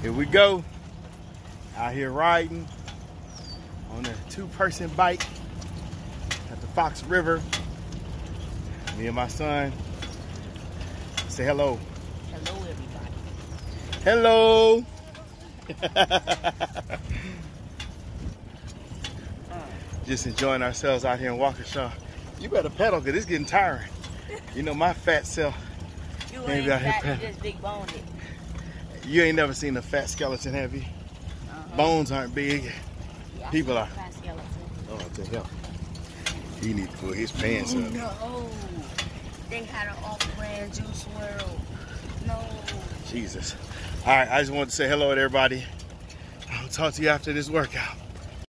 Here we go. Out here riding on a 2-person bike at the Fox River. Me and my son. Say hello. Hello, everybody. Hello. Just enjoying ourselves out here in Waukesha. You better pedal because it's getting tiring. You know my fat self. You ain't fat, you just big boned. You ain't never seen a fat skeleton, have you? Bones aren't big. Yeah, People are. fat skeleton. Oh, to hell. He need to pull his pants up. No. They had an off-brand Juice WRLD. No. Jesus. All right, I just wanted to say hello to everybody. I'll talk to you after this workout.